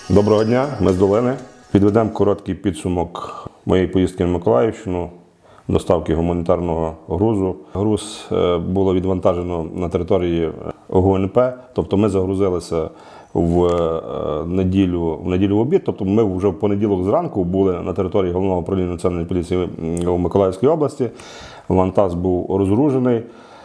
Доброго дня, ми з Долини. Підведемо короткий підсумок моєї поїздки на Миколаївщину, доставки гуманітарного грузу. Груз було відвантажено на території ГУНП, тобто ми загрузилися в неділю в обід, тобто ми вже в понеділок зранку були на території Головного управління Національної поліції у Миколаївській області. Вантаж був розгружений.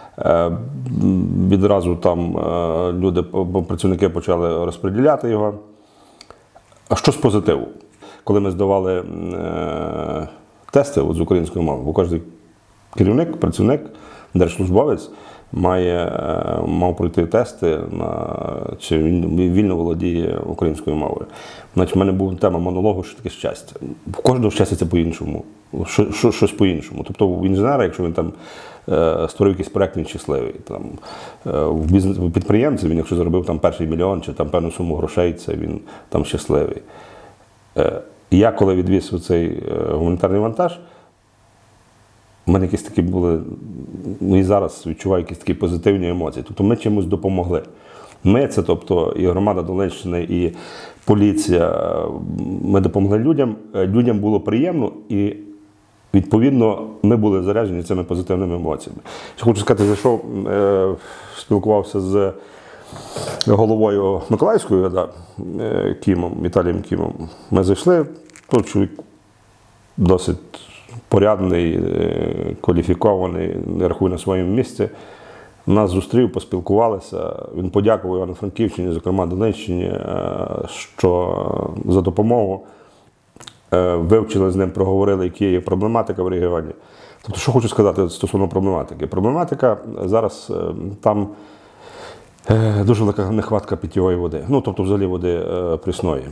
Відразу там працівники почали розподіляти його. А що з позитиву? Коли ми здавали тести з української мови, бо кожен керівник, працівник, держслужбовець мав пройти тести, чи він вільно володіє українською мовою. Значить, в мене була тема монологу, що таке щастя. У кожного щастя це по-іншому, щось по-іншому. Тобто у інженера, якщо він там створив якийсь проєкт, він щасливий. Там, у підприємця, він якщо заробив там перший мільйон чи там певну суму грошей, це він там щасливий. Я коли відвіз цей гуманітарний вантаж, у мене якісь такі були, і зараз відчуваю якісь такі позитивні емоції. Тобто ми чимось допомогли. Ми, це тобто і громада Долинщини, і поліція, ми допомогли людям. Людям було приємно і відповідно ми були заряджені цими позитивними емоціями. Хочу сказати, зайшов, спілкувався з головою Миколаївської ОДА, Віталієм Кімом. Ми зайшли, той чоловік досить порядний, кваліфікований, не рахує на своєму місці. Нас зустрів, поспілкувалися. Він подякував Івано-Франківщині, зокрема Донеччині, що за допомогу. Вивчили з ним, проговорили, які є проблематика в регіоні. Тобто, що хочу сказати стосовно проблематики. Проблематика зараз там дуже велика нехватка питьової води. Ну, тобто, взагалі води прісної.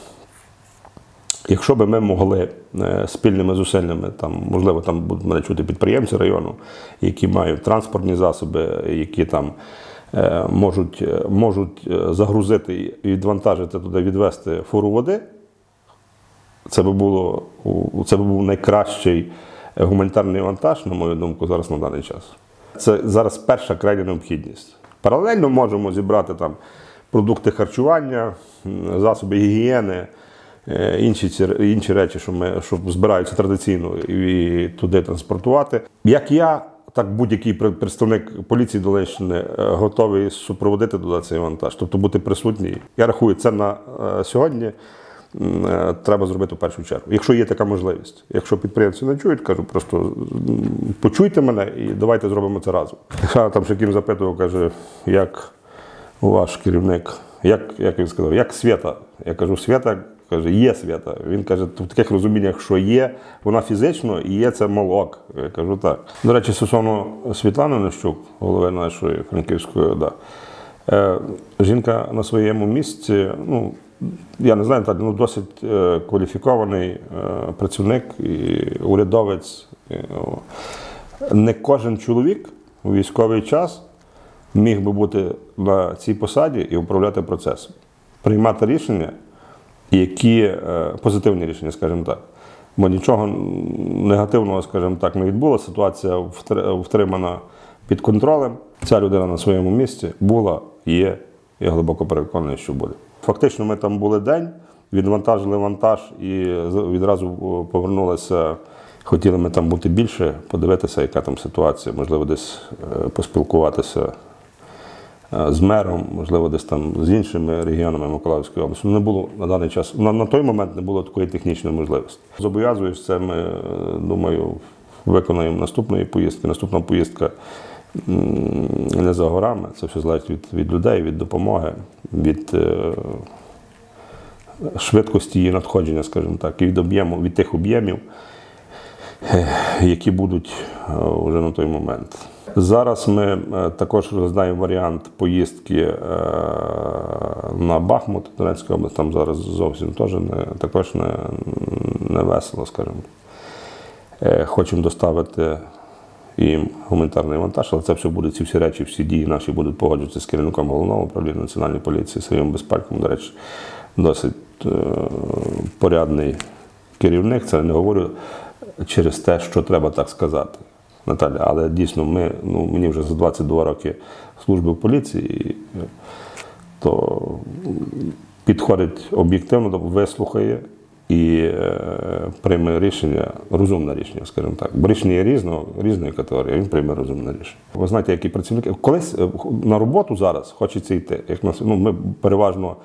Якщо б ми могли спільними зусиллями, там, можливо, там будуть мене чути підприємці району, які мають транспортні засоби, які там можуть загрузити і відвантажити туди, відвести фуру води, це би був найкращий гуманітарний вантаж, на мою думку, зараз на даний час. Це зараз перша крайня необхідність. Паралельно можемо зібрати там продукти харчування, засоби гігієни, інші речі, що збираються традиційно і туди транспортувати. Як я, так будь-який представник поліції Долинщини готовий супроводити туди цей вантаж, тобто бути присутній. Я рахую, це на сьогодні треба зробити в першу чергу, якщо є така можливість. Якщо підприємці не чують, кажу, просто почуйте мене і давайте зробимо це разом. Я там ще ким запитував, каже, як ваш керівник, як він сказав, як Свята? Я кажу, Свята, каже, є Свята. Він каже, в таких розуміннях, що є, вона фізично і є це молок. Я кажу, так. До речі, стосовно Світлани Нищук, голови нашої Франківської ОДА, жінка на своєму місці, ну, я не знаю, досить кваліфікований працівник і урядовець. Не кожен чоловік у військовий час міг би бути на цій посаді і управляти процесом. Приймати рішення, які позитивні рішення, скажімо так. Бо нічого негативного, скажімо так, не відбулося. Ситуація втримана під контролем. Ця людина на своєму місці була, є, я глибоко переконаний, що буде. Фактично ми там були день, відвантажили вантаж і відразу повернулися. Хотіли ми там бути більше, подивитися, яка там ситуація, можливо, десь поспілкуватися з мером, можливо, десь там з іншими регіонами Миколаївської області. Не було на даний час, на той момент не було такої технічної можливості. Зобов'язуюсь, це ми, думаю, виконаємо наступної поїздки. Наступна поїздка не за горами, це все залежить від людей, від допомоги, від швидкості її надходження, скажімо так, і від тих об'ємів, які будуть вже на той момент. Зараз ми також розглядаємо варіант поїздки на Бахмут, Донецька область, там зараз зовсім також не весело, скажімо. Хочемо доставити їм гуманітарний вантаж, але це все буде, ці всі речі, всі дії наші будуть погоджуватися з керівником Головного управління Національної поліції Сергієм Безпальком. До речі, досить порядний керівник, це не говорю через те, що треба так сказати, Наталя, але дійсно мені вже за 22 роки служби в поліції, то підходить об'єктивно, вислухає і прийме рішення, розумне рішення, скажімо так. Бо рішення є різної категорії, він прийме розумне рішення. Ви знаєте, які працівники, колись на роботу зараз хочеться йти. Як ми переважно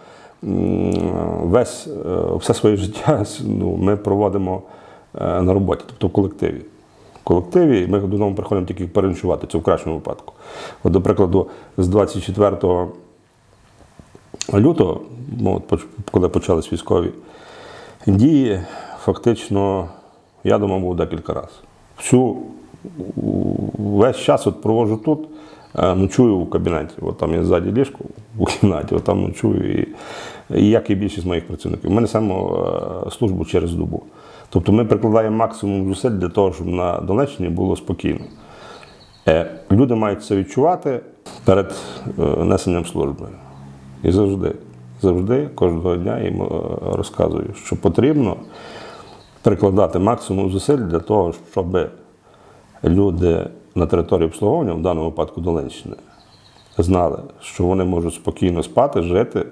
все своє життя ми проводимо на роботі, тобто в колективі. В колективі ми додому приходимо тільки переночувати, це в кращому випадку. От, до прикладу, з 24 лютого, коли почались військові дії, фактично, я дома був декілька разів. Весь час проводжу тут, ночую в кабінеті. От там є ззаді ліжко у кімнаті, от там ночую. І як і більшість моїх працівників. Ми несемо службу через добу. Тобто ми прикладаємо максимум зусиль для того, щоб на Донеччині було спокійно. Люди мають це відчувати перед несенням служби. І завжди, кожного дня їм розказую, що потрібно прикладати максимум зусиль для того, щоб люди на території обслуговування, в даному випадку Донеччини, знали, що вони можуть спокійно спати, жити,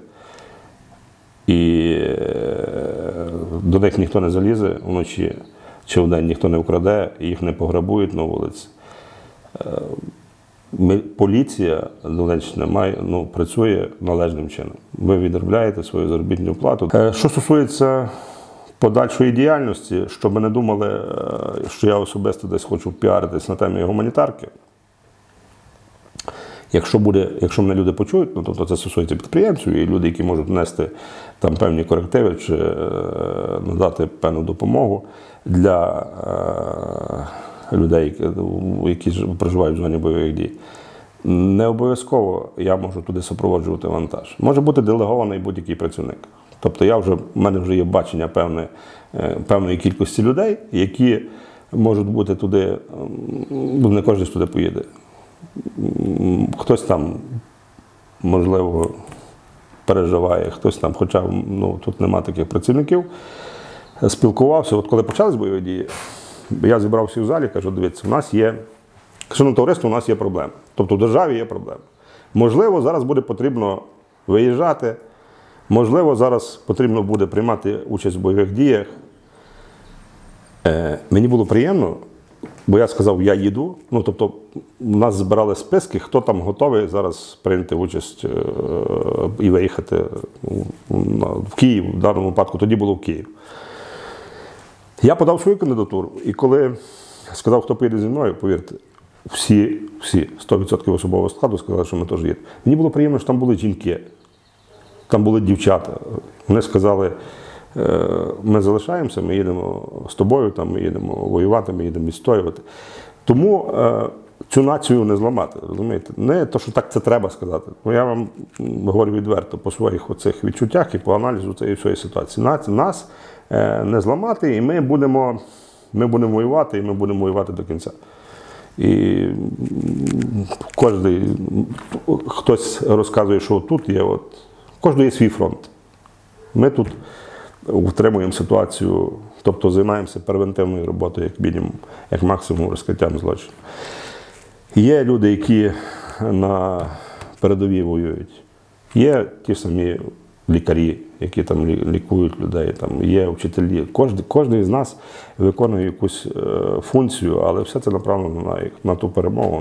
і до них ніхто не залізе вночі чи вдень, ніхто не вкраде, їх не пограбують на вулиці. Поліція Донеччини працює належним чином. Ви відробляєте свою заробітну плату. Що стосується подальшої діяльності, щоб не думали, що я особисто десь хочу піаритись на темі гуманітарки. Якщо мене люди почують, тобто це стосується підприємців і люди, які можуть внести там певні корективи чи надати певну допомогу для людей, які проживають в зоні бойових дій. Не обов'язково я можу туди супроводжувати вантаж. Може бути делегований будь-який працівник. Тобто в мене вже є бачення певної кількості людей, які можуть бути туди, не кожен туди поїде. Хтось там, можливо, переживає, хтось там, хоча тут нема таких працівників, спілкувався. От коли почались бойові дії, я зібрався в залі, кажу, дивіться, у нас є, шановне товариство, у нас є проблеми. Тобто в державі є проблеми. Можливо, зараз буде потрібно виїжджати, можливо, зараз потрібно буде приймати участь в бойових діях. Мені було приємно, бо я сказав, я їду. Тобто, у нас збирали списки, хто там готовий зараз прийняти участь і виїхати в Київ, в даному випадку, тоді було в Київ. Я подав свою кандидатуру, і коли сказав, хто поїде зі мною, повірте, всі 100% особового складу сказали, що ми теж їдемо. Мені було приємно, що там були жінки, там були дівчата. Вони сказали, ми залишаємося, ми їдемо з тобою, ми їдемо воювати, ми їдемо відстоювати. Тому цю націю не зламати, розумієте? Не то, що так це треба сказати. Я вам говорю відверто по своїх оцих відчуттях і по аналізу цієї всієї ситуації. Нас не зламати, і ми будемо воювати, і ми будемо воювати до кінця. І хтось розказує, що тут є, кожен є свій фронт. Ми тут утримуємо ситуацію, тобто займаємося превентивною роботою, як мінімум, як максимум розкриттям злочину. Є люди, які на передовій воюють. Є ті самі лікарі, які там лікують людей, там є вчителі. Кожен з нас виконує якусь функцію, але все це направлено на ту перемогу,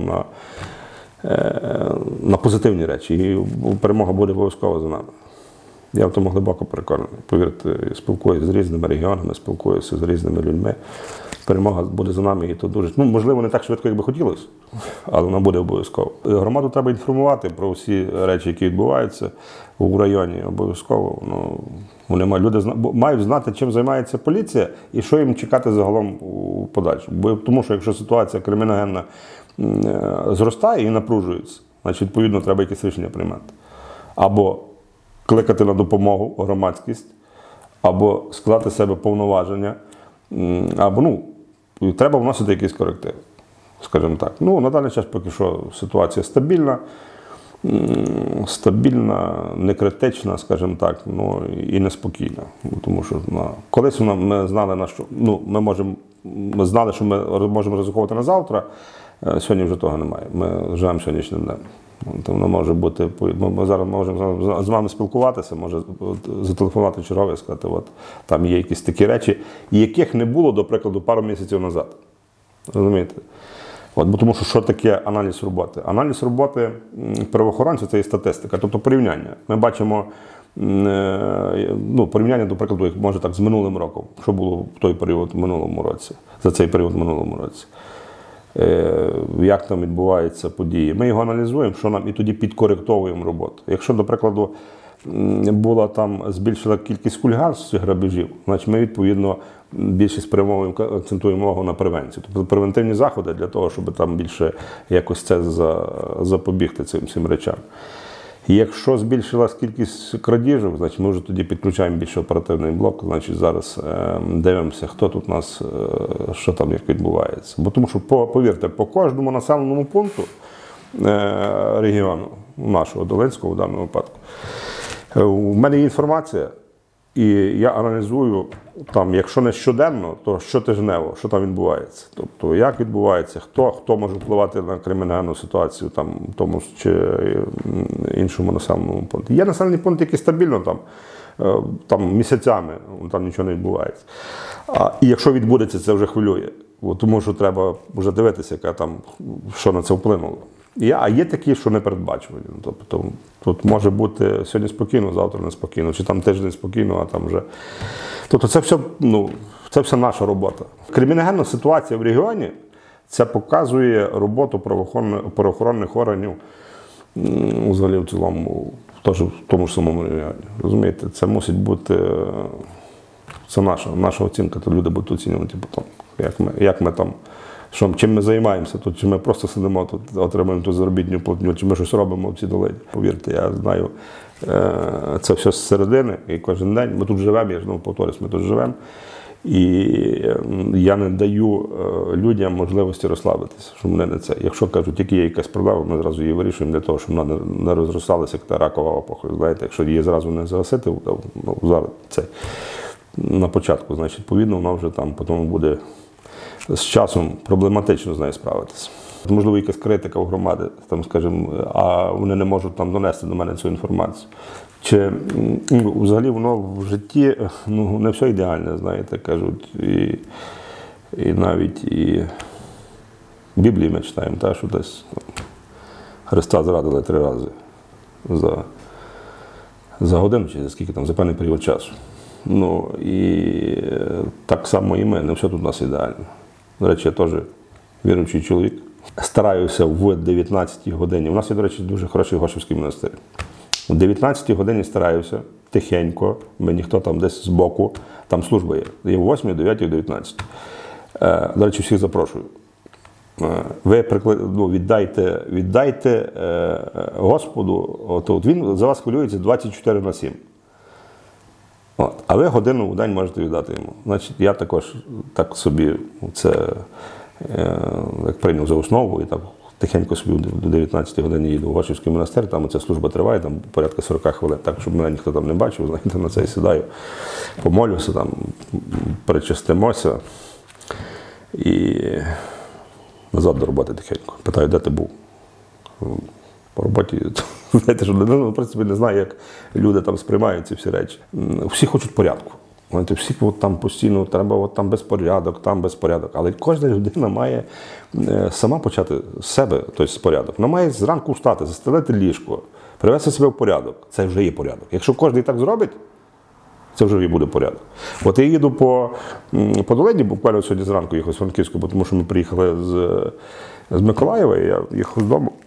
на позитивні речі. І перемога буде обов'язково за нами. Я в тому глибоко переконаний. Повірте, спілкуюся з різними регіонами, спілкуюся з різними людьми. Перемога буде за нами, і то дуже, можливо, не так швидко, як би хотілося, але вона буде обов'язково. Громаду треба інформувати про всі речі, які відбуваються в районі, обов'язково. Люди мають знати, чим займається поліція і що їм чекати загалом у подальшому. Тому що якщо ситуація криміногенна зростає і напружується, значить, відповідно, треба якісь рішення приймати. Або кликати на допомогу громадськість, або складати з себе повноваження, або, треба вносити якісь корективи, скажімо так. На даний час поки що ситуація стабільна, не критична, скажімо так, і неспокійна. Тому що колись ми знали, ми знали, що ми можемо ризикувати на завтра, сьогодні вже того немає. Ми живемо сьогоднішнім днем. Воно може бути, ми зараз можемо з вами спілкуватися, може зателефонувати чергове і сказати, от там є якісь такі речі, яких не було, до прикладу, пару місяців назад. Розумієте? От, бо тому що таке аналіз роботи? Аналіз роботи правоохоронців – це і статистика, тобто порівняння. Ми бачимо порівняння, до прикладу, як може так з минулим роком, що було в той період в минулому році, за цей період в минулому році. Як там відбуваються події. Ми його аналізуємо, що нам, і тоді підкоректовуємо роботу. Якщо, до прикладу, була там збільшила кількість хуліганств, грабежів, значить ми, відповідно, більше спрямовуємо, акцентуємо увагу на превенцію. Тобто превентивні заходи для того, щоб там більше якось це запобігти цим всім речам. Якщо збільшилась кількість крадіжок, значить ми вже тоді підключаємо більше оперативний блок, значить зараз дивимося, хто тут у нас, що там, як відбувається. Бо тому що, повірте, по кожному населеному пункту регіону, нашого Долинського в даному випадку, у мене є інформація, і я аналізую, там, якщо не щоденно, то щотижнево, що там відбувається. Тобто, як відбувається, хто може впливати на кримінальну ситуацію там, в тому чи іншому населеному пункті. Є населені пункти, які стабільно там місяцями, там нічого не відбувається. І якщо відбудеться, це вже хвилює. Тому що треба вже дивитися, що на це вплинуло. А є такі, що не передбачувані. Тобто, тут може бути сьогодні спокійно, завтра неспокійно, чи там тиждень спокійно, а там вже... Тобто це все наша робота. Криміногенна ситуація в регіоні, це показує роботу правоохоронних органів взагалі в цілому, теж в тому ж самому регіоні. Розумієте, це мусить бути, це наша оцінка, то люди будуть оцінювати потім, як ми там, чим ми займаємося тут, чи ми просто сидимо тут, отримуємо ту заробітну платню, чи ми щось робимо в цій долині. Повірте, я знаю це все з середини, і кожен день. Ми тут живемо, я ж повторюсь, ми тут живемо. І я не даю людям можливості розслабитися, щоб вони не це. Якщо кажуть, тільки є якась проблема, ми зразу її вирішуємо для того, щоб вона не розросталася, як та ракова опухоль. Знаєте, якщо її зразу не загасити, зараз це на початку, значить, відповідно, вона вже там потім буде з часом проблематично з нею справитися. Можливо, якась критика у громади, там, скажімо, а вони не можуть там донести до мене цю інформацію. Чи взагалі воно в житті не все ідеальне, знаєте, кажуть. І навіть в Біблії ми читаємо, що десь Христа зрадили 3 рази за годину, чи за скільки там, за певний період часу. І так само і ми, не все тут у нас ідеально. До речі, я теж віруючий чоловік. Стараюся в 19-й годині. У нас є, до речі, дуже хороший Гошівський монастир. В 19-й годині стараюся, тихенько, ніхто там десь збоку, там служба є. Є в 8, 9 і 19. До речі, всіх запрошую. Ви віддайте Господу, от він за вас хвилюється 24/7. А ви годину в день можете віддати йому. Значить, я також так собі це як прийняв за основу і так тихенько собі до 19 годині їду в Гошівський монастир, там ця служба триває, там порядка 40 хвилин, так, щоб мене ніхто там не бачив, знаєте, на це сідаю, помолюся, там, перечистимося і назад до роботи тихенько. Питаю, де ти був? По роботі, знаєте, що в принципі не знаю, як люди там сприймають ці всі речі. Всі хочуть порядку. Всі там постійно треба там безпорядок. Але кожна людина має сама почати з себе той порядок. Вона має зранку встати, застелити ліжко, привести себе в порядок. Це вже є порядок. Якщо кожен так зробить, це вже і буде порядок. От я їду по долині, буквально сьогодні зранку їхав з Франківську, тому що ми приїхали з Миколаєва, і я їхав з дому.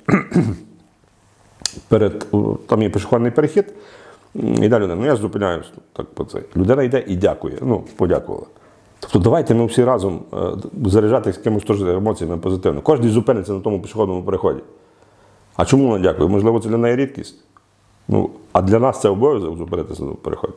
Там є пішохідний перехід. Йде людина, я зупиняюсь, так по це. Людина йде і дякує, подякувала. Тобто давайте ми всі разом заряджати якимось теж емоціями позитивно. Кожен зупиниться на тому пішохідному переході. А чому вона дякує? Можливо, це для неї рідкість. А для нас це обов'язок зупинитися на переході.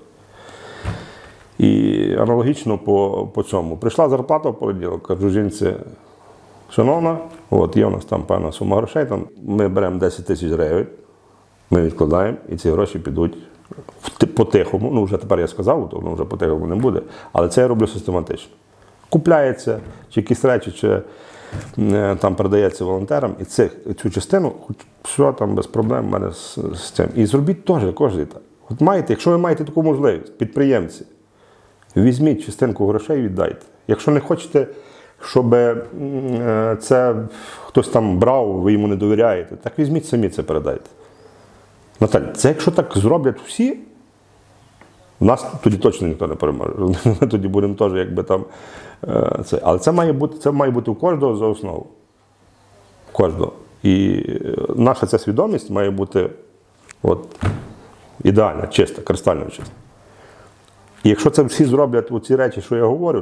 І аналогічно по цьому. Прийшла зарплата в понеділок, кажу жінці, шановна, є у нас там певна сума грошей, ми беремо 10 тисяч гривень, ми відкладаємо, і ці гроші підуть по-тихому. Вже тепер я сказав, то воно вже по-тихому не буде. Але це я роблю систематично. купляється, чи якісь речі, чи там передається волонтерам. І цю частину, все там без проблем в мене з цим. І зробіть теж, кожен так. От маєте, якщо ви маєте таку можливість, підприємці, візьміть частинку грошей і віддайте. Якщо не хочете, щоб це хтось там брав, ви йому не довіряєте, так візьміть самі це передайте. Наталя, це якщо так зроблять всі, нас тоді точно ніхто не переможе. Ми тоді будемо теж якби там це. Але це має бути у кожного за основу. У кожного. І наша ця свідомість має бути ідеальна, чиста, кристально чиста. І якщо це всі зроблять ці речі, що я говорю,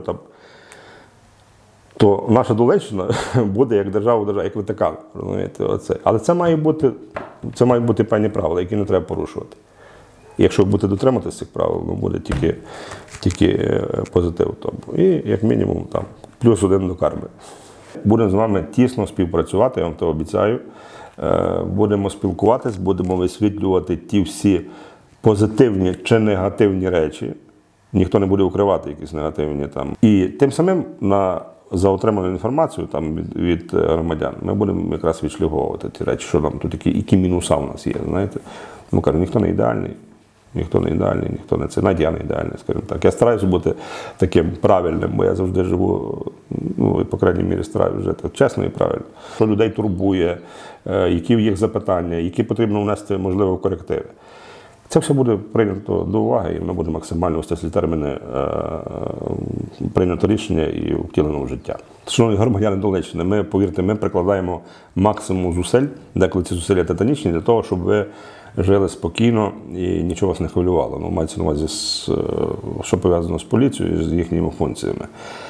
то наша Донеччина буде як держава в державі, як Ватикан. Але це має бути певні правила, які не треба порушувати. І якщо будете дотримуватися цих правил, буде тільки позитив. І як мінімум +1 до карми. Будемо з вами тісно співпрацювати, я вам це обіцяю. Будемо спілкуватись, будемо висвітлювати ті всі позитивні чи негативні речі. Ніхто не буде укривати якісь негативні там. І тим самим за отриману інформацію від громадян ми будемо якраз відшліфовувати ті речі, що там тут які мінуса у нас є. Знаєте? Кажу, ніхто не ідеальний. Ніхто не це, навіть я не ідеальний, скажімо так. Я стараюся бути таким правильним, бо я завжди живу, по крайній мірі стараюся жити чесно і правильно. Що людей турбує, які в їх запитання, які потрібно внести, можливо, корективи. Це все буде прийнято до уваги, і ми будемо максимально у стислі терміни прийнято рішення і втілено в життя. Шановні громадяни Донеччини, повірте, ми прикладаємо максимум зусиль, деколи ці зусилля титанічні, для того, щоб ви жили спокійно і нічого вас не хвилювало. Мається на увазі, що пов'язано з поліцією, з їхніми функціями.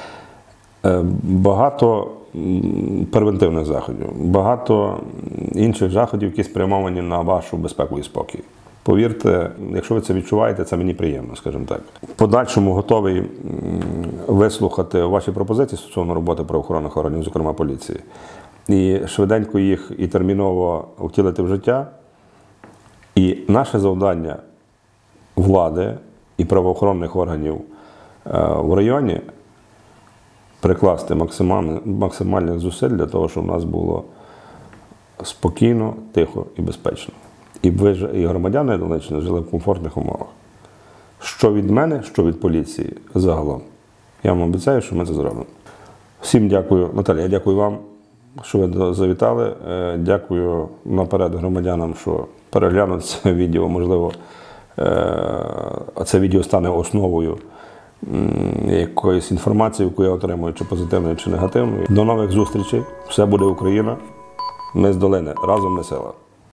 Багато превентивних заходів, багато інших заходів, які спрямовані на вашу безпеку і спокій. Повірте, якщо ви це відчуваєте, це мені приємно, скажімо так. В подальшому готовий вислухати ваші пропозиції стосовно роботи правоохоронних органів, зокрема поліції, і швиденько їх і терміново втілити в життя. І наше завдання влади і правоохоронних органів в районі прикласти максимальних зусиль для того, щоб у нас було спокійно, тихо і безпечно. І громадяни Донеччини жили в комфортних умовах. Що від мене, що від поліції загалом. Я вам обіцяю, що ми це зробимо. Всім дякую. Наталія, дякую вам, що ви завітали. Дякую наперед громадянам, що переглянуть це відео. Можливо, це відео стане основою якоїсь інформації, яку я отримую, чи позитивної, чи негативної. До нових зустрічей. Все буде Україна. Ми з долини. Разом ми сила.